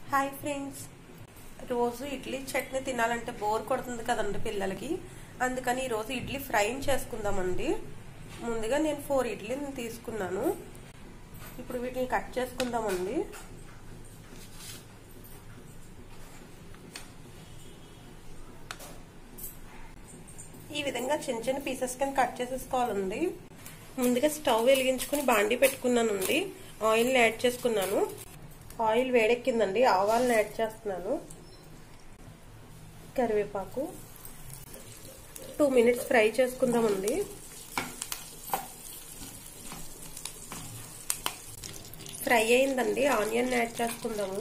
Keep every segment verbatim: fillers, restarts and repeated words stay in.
Hi friends, రోజు ఇడ్లీ చట్నీ తినాలంటే bore కొడుతుంది కదండి పిల్లలకి. అందుకని ఈరోజు ఇడ్లీ ఫ్రై చేసుకుందామండి. ముందుగా నేను ఫోర్ ఇడ్లీని తీసుకున్నాను. ఇప్పుడు వీటిని కట్ చేసుకుందామండి. ఈ విధంగా చిన్న చిన్న పీసెస్ కింద కట్ చేసేసుకోవాలండి. ముందుగా స్టవ్ వెలిగించుకుని బాండీ పెట్టుకున్నానండి. ఆయిల్ని యాడ్ చేసుకున్నాను. ఆయిల్ వేడెక్కిందండి. ఆవాలను యాడ్ చేస్తున్నాను. కరివేపాకు టూ మినిట్స్ ఫ్రై చేసుకుందామండి. ఫ్రై అయిందండి. ఆనియన్ యాడ్ చేసుకుందాము.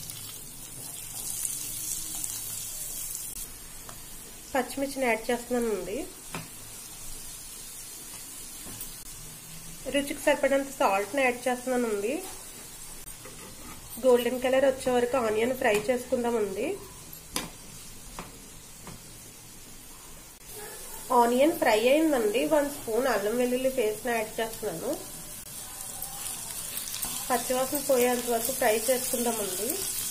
పచ్చిమిర్చిని యాడ్ చేస్తున్నానండి. రుచికి సరిపడంత సాల్ట్ని యాడ్ చేస్తున్నానండి. గోల్డెన్ కలర్ వచ్చే వరకు ఆనియన్ ఫ్రై చేసుకుందామండి. ఆనియన్ ఫ్రై అయిందండి. వన్ స్పూన్ అల్లం వెల్లుల్లి పేస్ట్ యాడ్ చేస్తున్నాను. పచ్చివాసన పోయేంత వరకు ఫ్రై చేసుకుందామండి.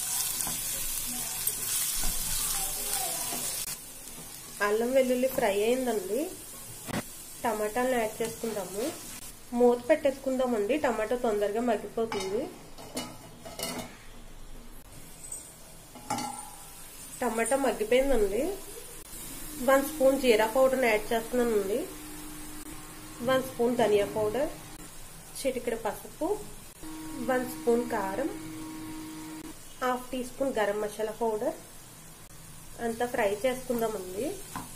అల్లం వెల్లుల్లి ఫ్రై అయిందండి. టమాటాలను యాడ్ చేసుకుందాము. మూత పెట్టేసుకుందామండి. టమాటా తొందరగా మగ్గిపోతుంది. టమాటా మగ్గిపోయిందండి. వన్ స్పూన్ జీరా పౌడర్ని యాడ్ చేస్తున్నానండి. వన్ స్పూన్ ధనియా పౌడర్, చిటికెడు పసుపు, వన్ స్పూన్ కారం, half teaspoon garam masala powder అంతా ఫ్రై చేసుకుందామండి.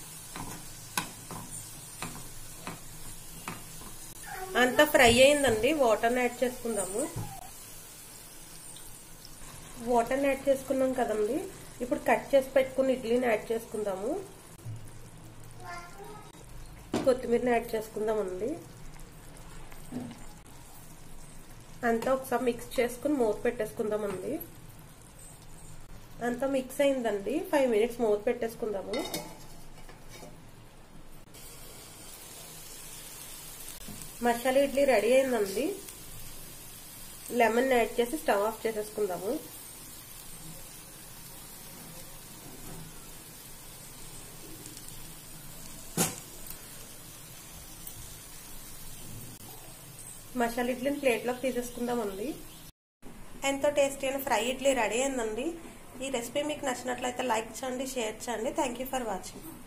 అంతా ఫ్రై అయిందండి. వాటర్ని యాడ్ చేసుకుందాము. వాటర్ని యాడ్ చేసుకున్నాం కదండి. ఇప్పుడు కట్ చేసి పెట్టుకుని ఇడ్లీని యాడ్ చేసుకుందాము. కొత్తిమీరని యాడ్ చేసుకుందామండి. అంతా ఒకసారి మిక్స్ చేసుకుని మూత పెట్టేసుకుందామండి. అంతా మిక్స్ అయిందండి. ఫైవ్ మినిట్స్ మూత పెట్టేసుకుందాము. మసాలా ఇడ్లీ రెడీ అయిందండి. లెమన్ యాడ్ చేసి స్టవ్ ఆఫ్ చేసేసుకుందాము. మసాలా ఇడ్లీని ప్లేట్లోకి తీసేసుకుందామండి. ఎంతో టేస్టీ అయిన ఫ్రై ఇడ్లీ రెడీ అయిందండి. ఈ రెసిపీ మీకు నచ్చినట్లయితే లైక్ చేయండి, షేర్ చేయండి. Thank you for watching.